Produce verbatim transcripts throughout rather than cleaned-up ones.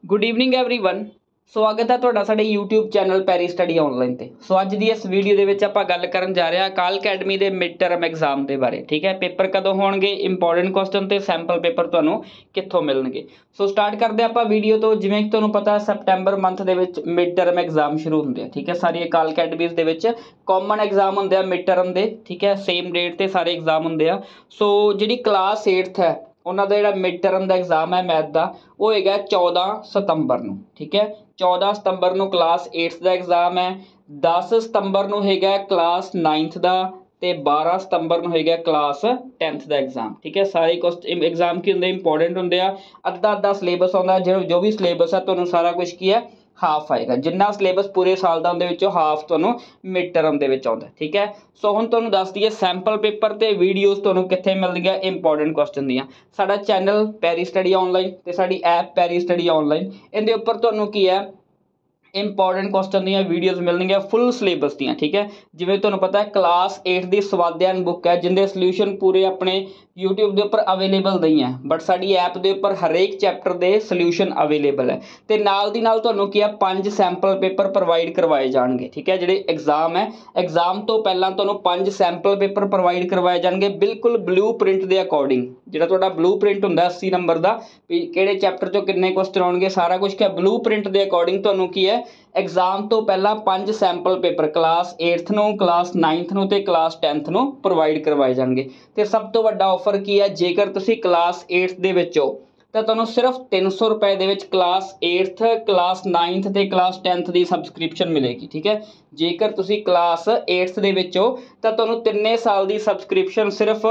Good evening everyone. स्वागत है तुहाडा साडे YouTube channel Perry study online ते। सो अज दी इस वीडियो दे विच आपां गल करन जा रहे हां अकाल अकैडमी दे मिड टर्म एग्जाम दे बारे। ठीक है, पेपर कदों होणगे, इंपॉर्टेंट क्वेश्चन ते सैंपल पेपर तुहानूं कित्थों मिलणगे। सो स्टार्ट करदे आपां वीडियो तो। जिवें कि तुहानूं पता है सैप्टैंबर मंथ दे विच मिड टर्म एग्जाम शुरू हुंदे आ। ठीक है, सारी अकाल अकैडमीज़ दे विच कॉमन एग्जाम हुंदे आ मिड टर्म दे। ठीक है, सेम डेट ते सारे एग्जाम हुंदे आ। सो जिहड़ी क्लास एट्थ है उन्हों का जो मिड टर्म का एग्जाम है मैथ का वो है चौदह सितंबर नूं। ठीक है, चौदह सितंबर नूं क्लास एट्थ का एग्जाम है। दस सितंबर नूं है क्लास नाइन्थ का ते बारह सितंबर नूं है क्लास टेंथ का एग्जाम। ठीक है, सारे क्वेश्चन एग्जाम की होंगे इंपॉर्टेंट होंगे आ। अद्धा अद्धा सिलेबस आता जो जो भी सिलेबस है तुहानूं सारा कुछ की है हाफ आएगा। जिन्ना सिलेबस पूरे साल का उहदे विचों हाफ तुहानूं मिड टर्म दे विच आउंदा। ठीक है, सो हुण तुहानूं दस दईए सैंपल पेपर ते वीडियोज़ तुहानूं कित्थे मिलदियां इंपॉर्टेंट क्वेश्चन दियां। साडा चैनल पैरी स्टडी ऑनलाइन ते साडी ऐप पैरी स्टडी ऑनलाइन, इहदे उपर तुहानूं की है इंपॉर्टेंट क्वेश्चन दी वीडियोज़ मिलणगियां फुल सिलेबस दियां। ठीक है, जिवें तुहानूं पता है क्लास एट की स्वाध्यायन बुक है जिंदे सल्यूशन पूरे अपने यूट्यूब के उपर अवेलेबल नहीं है, बट साडी ऐप के उपर हरेक चैप्टर के सल्यूशन अवेलेबल है। तो नाल दी नाल तुहानूं की है पंज सैंपल पेपर प्रोवाइड करवाए जाएंगे। ठीक है, जिहड़े एग्जाम है एग्जाम तो पहलां तुहानूं पंज सैंपल पेपर प्रोवाइड करवाए जाएंगे बिल्कुल ब्लू प्रिंट के अकॉर्डिंग। जिहड़ा तुहाडा ब्लू प्रिंट हुंदा अस्सी नंबर का भी किहड़े चैप्टर चों किन्ने क्वेश्चन आउणगे सारा कुछ क्या ब्लू प्रिंट के अकॉर्डिंग तुहानूं की है एग्जाम तो पहला पंज सैंपल पेपर क्लास एट्थ नूं क्लास नाइन्थ नूं ते क्लास टेंथ नूं प्रोवाइड करवाए जाएंगे। तो सब तो वड्डा ऑफर की है जेकर तुसीं क्लास एट्थ दे विच हो तो तुहानूं सिर्फ तीन सौ रुपए दे विच क्लास एट्थ क्लास नाइन्थ ते क्लास टेंथ की सबसक्रिप्शन मिलेगी। ठीक है, जेकर तुसीं क्लास एट्थ दे विच हो तो तुहानूं तिन्ने साल की सबसक्रिप्शन सिर्फ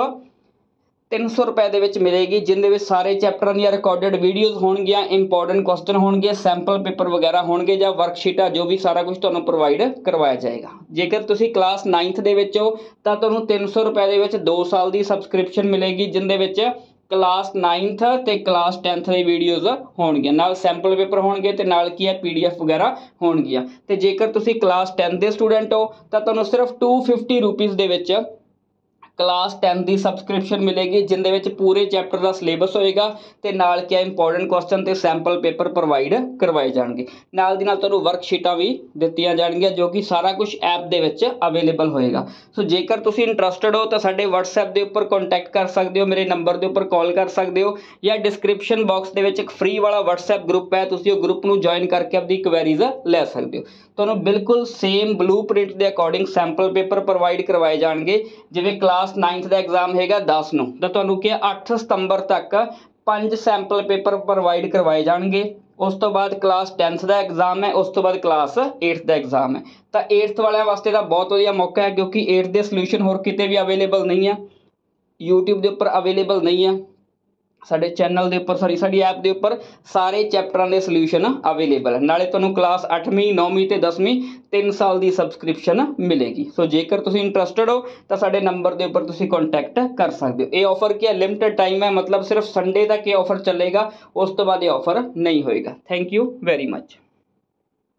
तीन सौ रुपए दे विच मिलेगी, जिंदे विच सारे चैप्टरां दी रिकॉर्डेड वीडियोज़ होणगियां, इंपॉर्टेंट क्वेश्चन होणगे, सैंपल पेपर वगैरह होणगे जां वर्कशीटां जो भी सारा कुछ तुहानूं प्रोवाइड करवाया जाएगा। जेकर तुसीं क्लास नाइन्थ दे विच हो तो तुहानूं तीन सौ रुपए दे विच दो साल की सबसक्रिप्शन मिलेगी, जिंदे विच क्लास नाइन्थ ते क्लास टेंथ की वीडियोज़ होणगियां, नाल सैंपल पेपर होणगे ते नाल की है पी डी एफ वगैरह होणगियां। ते जेकर तुसीं क्लास टेंथ के स्टूडेंट हो तो तुहानूं सिर्फ टू फिफ्टी रुपीज़ दे विच क्लास टेंथ की सबसक्रिप्शन मिलेगी, जिंदे विच पूरे चैप्टर का सिलेबस होएगा ते नाल क्या इंपॉर्टेंट क्वेश्चन ते सैंपल पेपर प्रोवाइड करवाए जाएंगे। नाल दी नाल तुहानूं वर्कशीटां भी दित्तियां जाणगियां जो कि सारा कुछ ऐप दे विच अवेलेबल होएगा। सो जेकर तुसीं इंटरस्टड हो तो साडे WhatsApp दे उपर कॉन्टैक्ट कर सकते हो, मेरे नंबर के उपर कॉल कर सकते हो, या डिस्क्रिप्शन बॉक्स दे विच एक फ्री वाला WhatsApp ग्रुप है, तुसीं उस ग्रुप नूं ज्वाइन करके अपनी क्वेरीज लै सकते हो। तुहानूं बिल्कुल सेम ब्लू प्रिंट के अकॉर्डिंग सैंपल पेपर प्रोवाइड करवाए जाएंगे। जिवें क्लास नाइन्थ का एग्जाम है दस नूं तो तुहानूं कि अठ सितंबर तक पंज सैंपल पेपर प्रोवाइड करवाए जाएंगे। उस तो बाद क्लास टेंथ का एग्जाम है, उस तो बाद क्लास एट्थ का एग्जाम है। तो एट्थ वाले वास्ते तो बहुत वधिया मौका है क्योंकि एट्थ के सल्यूशन होर किते भी अवेलेबल नहीं है, यूट्यूब के उपर अवेलेबल नहीं है, साडे चैनल के उपर सॉरी साडी ऐप के उपर सारे चैप्टरां के सल्यूशन अवेलेबल है। नाले तुहानूं क्लास अठवीं नौवीं ते दसवीं तीन साल की सबसक्रिप्शन मिलेगी। सो जेकर तुसीं इंटरस्टड हो तो साडे नंबर के उपर तुसीं कॉन्टैक्ट कर सकते हो। ये ऑफर क्या लिमिटेड टाइम है, मतलब सिर्फ संडे तक ये ऑफर चलेगा, उस तो बाद ये ऑफर नहीं होएगा। Thank you very much.